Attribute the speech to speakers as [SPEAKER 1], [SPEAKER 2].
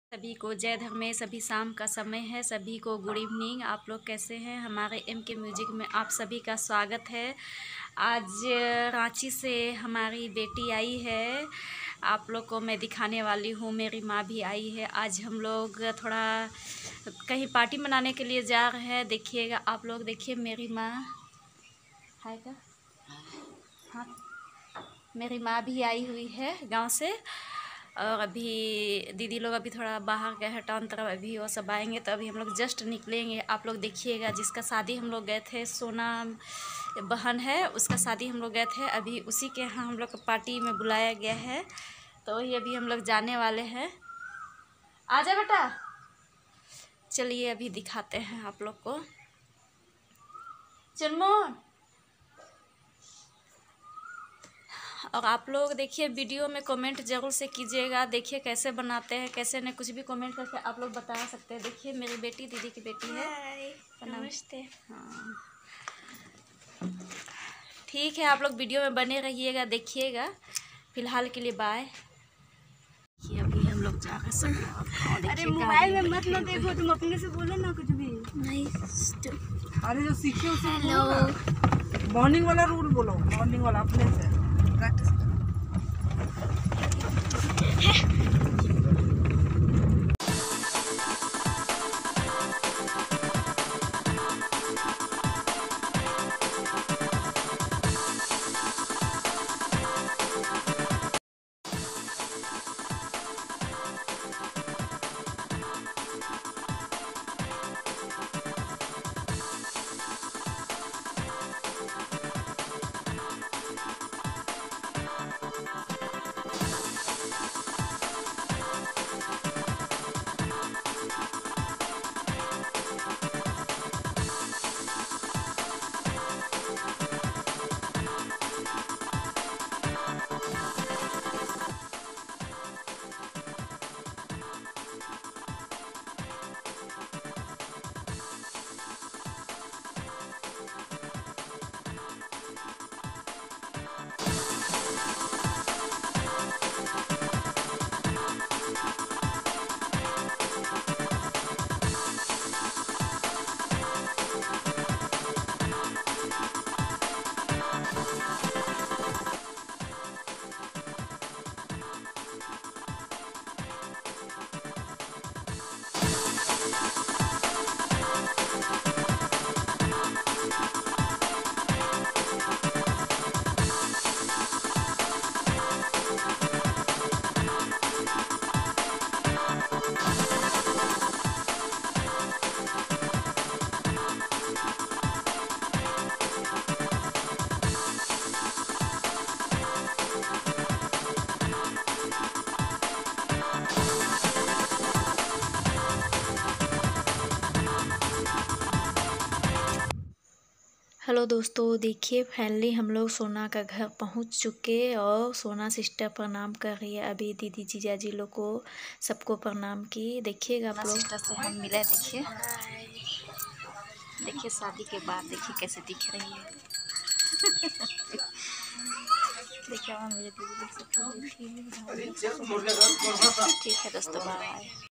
[SPEAKER 1] सभी को जय धर्मेश। सभी शाम का समय है, सभी को गुड इवनिंग। आप लोग कैसे हैं? हमारे एम के म्यूजिक में आप सभी का स्वागत है। आज रांची से हमारी बेटी आई है, आप लोग को मैं दिखाने वाली हूँ। मेरी माँ भी आई है। आज हम लोग थोड़ा कहीं पार्टी मनाने के लिए जा रहे हैं। देखिएगा आप लोग, देखिए मेरी माँ है का हाँ, मेरी माँ भी आई हुई है गांव से। और अभी दीदी लोग अभी थोड़ा बाहर गए हैं टाउन तरफ, अभी वो सब आएंगे तो अभी हम लोग जस्ट निकलेंगे। आप लोग देखिएगा, जिसका शादी हम लोग गए थे, सोना बहन है, उसका शादी हम लोग गए थे। अभी उसी के यहाँ हम लोग को पार्टी में बुलाया गया है, तो वही अभी हम लोग जाने वाले हैं। आजा बेटा, चलिए अभी दिखाते हैं आप लोग को। चनमोन, और आप लोग देखिए वीडियो में कमेंट ज़रूर से कीजिएगा। देखिए कैसे बनाते हैं, कैसे नहीं, कुछ भी कमेंट करके आप लोग बता सकते हैं। देखिए मेरी बेटी, दीदी की बेटी है।
[SPEAKER 2] नमस्ते।
[SPEAKER 1] हाँ, ठीक है, आप लोग वीडियो में बने रहिएगा, देखिएगा। फिलहाल के लिए बाय। ये अभी हम लोग जा रहे हैं।
[SPEAKER 2] अरे मोबाइल में मत ना देखो, तुम अपने से बोलो ना कुछ भी नहीं।
[SPEAKER 3] अरे जो सीखे उसे
[SPEAKER 2] हेलो,
[SPEAKER 3] मॉर्निंग वाला रूल बोलो, मॉर्निंग वाला अपने से प्रैक्टिस।
[SPEAKER 1] हेलो दोस्तों, देखिए फाइनली हम लोग सोना का घर पहुंच चुके और सोना सिस्टर प्रणाम कर रही है। अभी दीदी जीजा जी लोग को सबको प्रणाम की। देखिएगा आप लोग, सिस्टर से हम मिले। देखिए देखिए शादी के बाद देखिए कैसे दिख रही है। देखिए मेरे दीदी लोग सब ठीक है दोस्तों, बाय।